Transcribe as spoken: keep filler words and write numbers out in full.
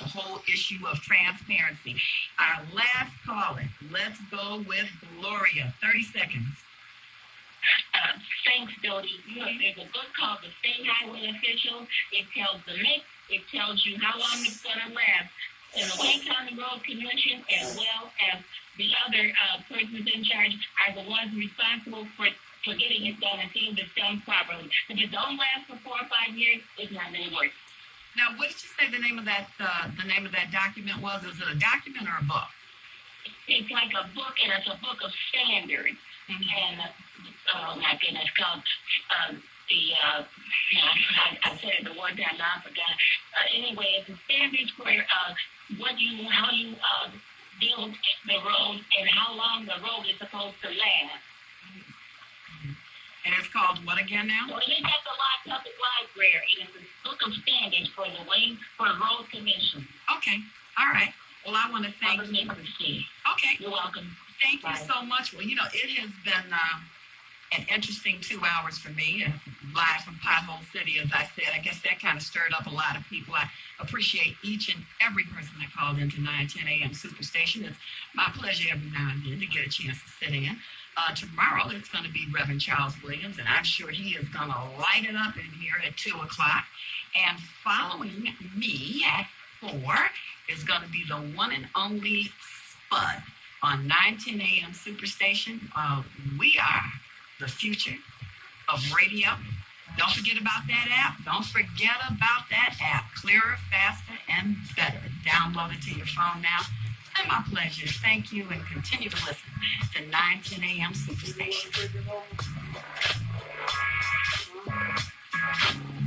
whole issue of transparency. Our last caller, let's go with Gloria. thirty seconds. Uh, thanks, Dodie. You know, there's a book called The State Highway Official. It tells the mix. It tells you how long it's going to last. And the Wayne County Road Commission, as well as the other uh, persons in charge, are the ones responsible for, for getting it done and seeing it's done properly. If it don't last for four or five years, it's not any worse. Now, what did you say the name of that uh, the name of that document was? Is it a document or a book? It's like a book, and it's a book of standards. Mm-hmm. And, uh, oh my goodness, called uh, the, uh, you know, I, I said it the one time, now I forgot. Uh, anyway, it's the standards for uh, what you, how you uh, build the road and how long the road is supposed to last. And it's called what again now? So it is at the Public Library. It's a book of standards for the Wayne, for the Road Commission. Okay, all right. Well, I want to thank you. Okay. You're welcome. Thank Bye. you so much. Well, you know, it has been uh, an interesting two hours for me. And live from Pothole City, as I said, I guess that kind of stirred up a lot of people. I appreciate each and every person that called into nine ten a.m. Superstation. It's my pleasure every now and then to get a chance to sit in. Uh, tomorrow, it's going to be Reverend Charles Williams, and I'm sure he is going to light it up in here at two o'clock. And following me at four is going to be the one and only Spud on nine ten a.m. Superstation. Uh, we are the future of radio. Don't forget about that app. Don't forget about that app. Clearer, faster, and better. Download it to your phone now. It's been my pleasure. Thank you, and continue to listen to nine ten a.m. Superstation.